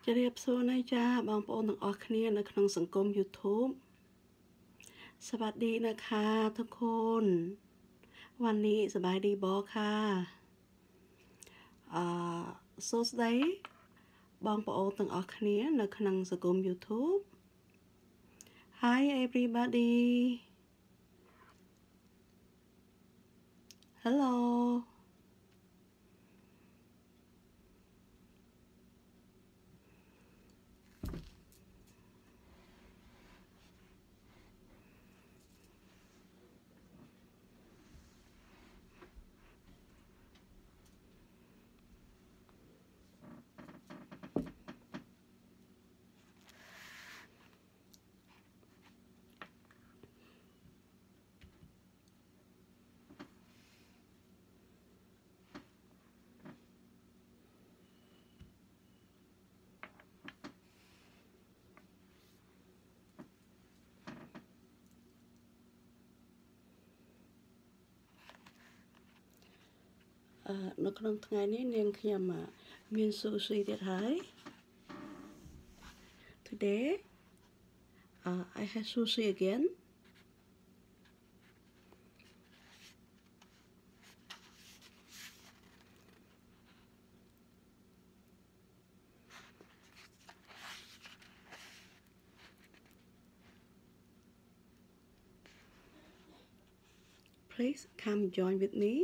จะเรียบโซนให้จ้าบางปอนทั้งออกเนี่ยในขนมสังคม YouTube สวัสดีนะคะทุกคนวันนี้สบายดีบอค่ะโซสได้บางปอนทั้งออกเนี่ยในขนมสังคม YouTube Hi everybody Helloនៅក្នុងថ្ងៃនេះនាងខ្ញុំមាន sushi ទៀតហើយ Today I had sushi again Please come join with me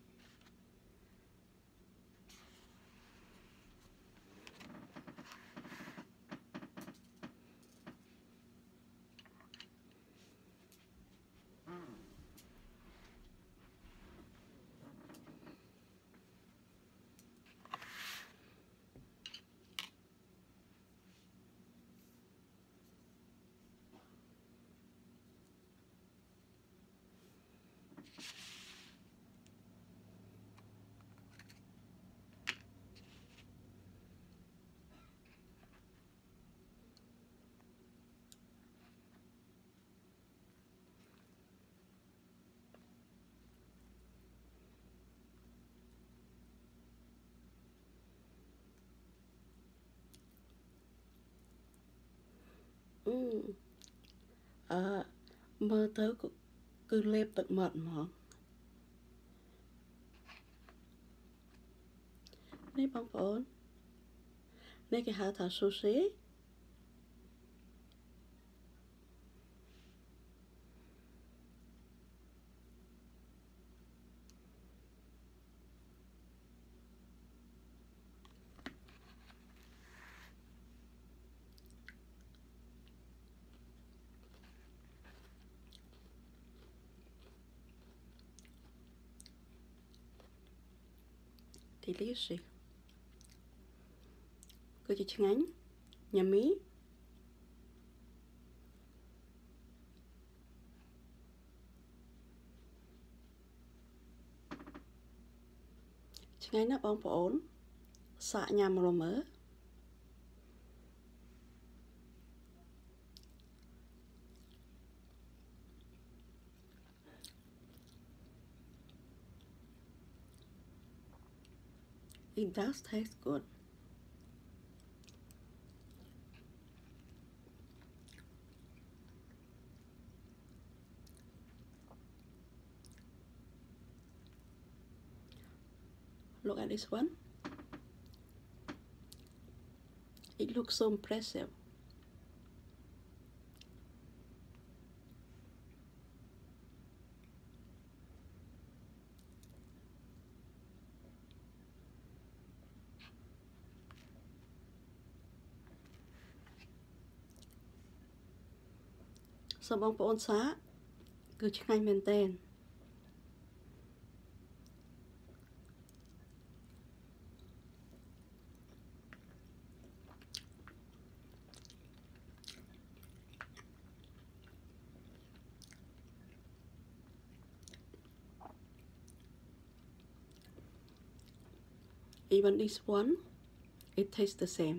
មើលទៅគឺលេបទឹកមាត់ហ្មងនេះបងប្អូននេះគេហៅថា sushi delicious គឺជាឆ្ងាញ់ yummy ឆ្ងាញ់ណាស់បងប្អូនសាកញ៉ាំរមើ It does taste good Look at this one It looks so impressiveសូមបងប្អូនសាកគឺឆ្ងាញ់មែនទែនEven this one it tastes the same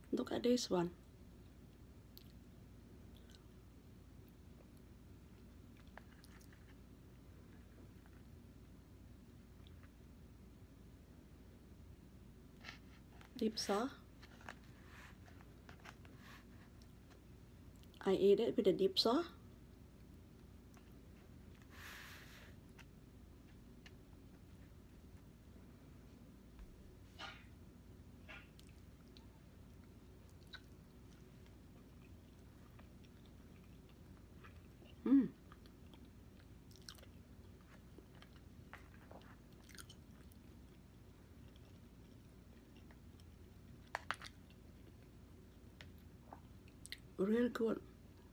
Look at this one. Dip sauce. I eat it with the dip sauce. Really good.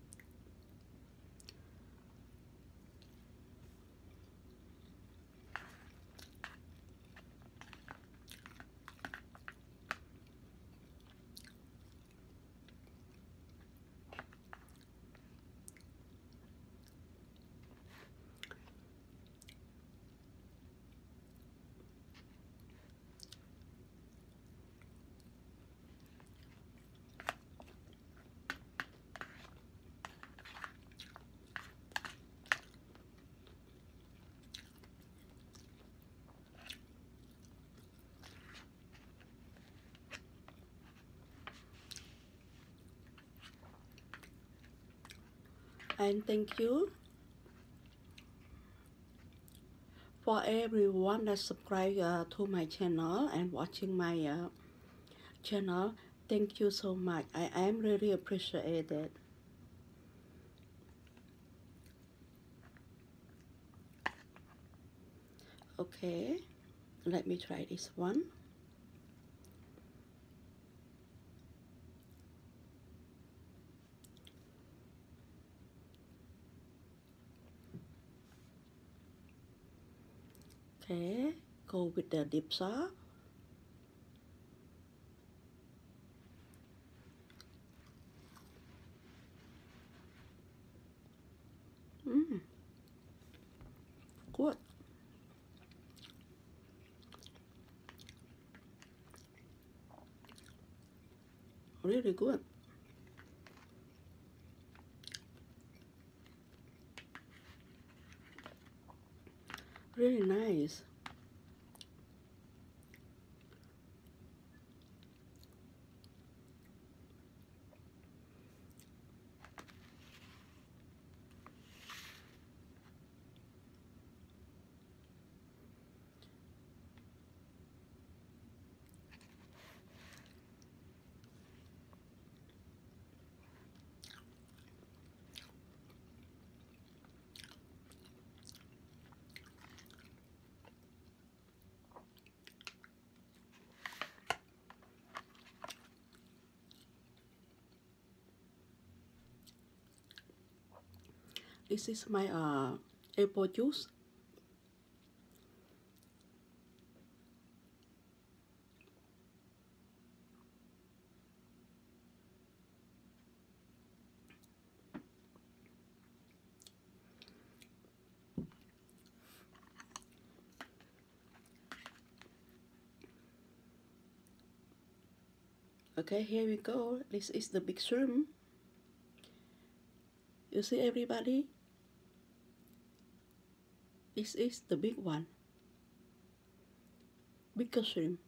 And thank you for everyone that subscribe to my channel and watching my channel. Thank you so much. I am really appreciate it. Okay, let me try this one. Okay, go with the dip sauce. Good. Really good. Really nice. This is my apple juice. Okay, here we go. This is the big shrimp. You see, everybody? This is the big one. Bigger shrimp.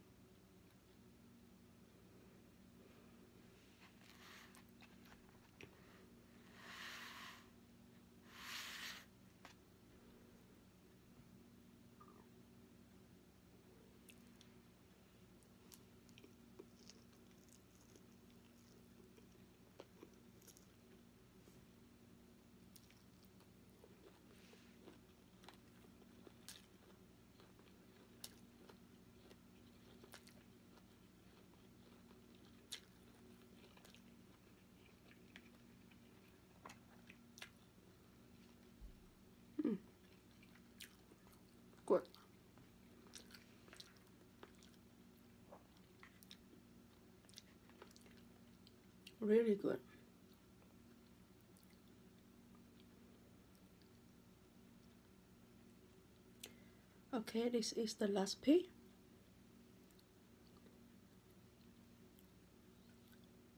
Good. Really good. Okay, this is the last piece.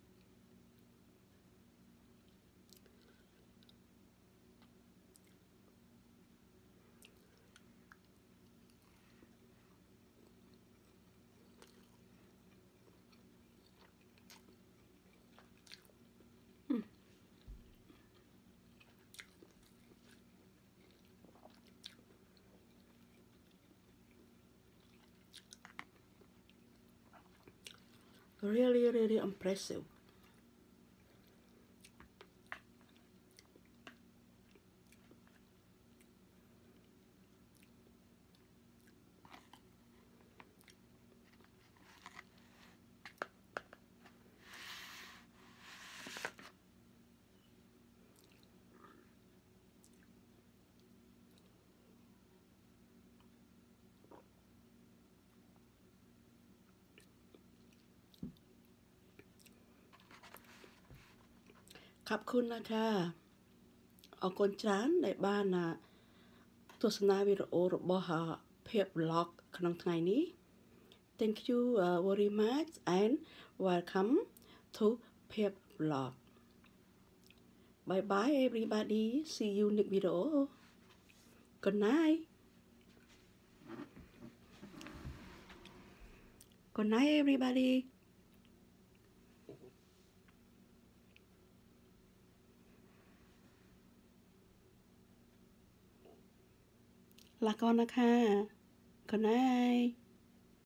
really impressive. Khắp khun naka, ở con trán để ba na ទស្សនាវីដេអូរបស់ភាព vlog ក្នុងថ្ងៃនេះ Thank you very much and welcome to ភាព vlog. Bye bye everybody. See you next video. Good night. Good night everybody. Lạc conนะคะ Good night.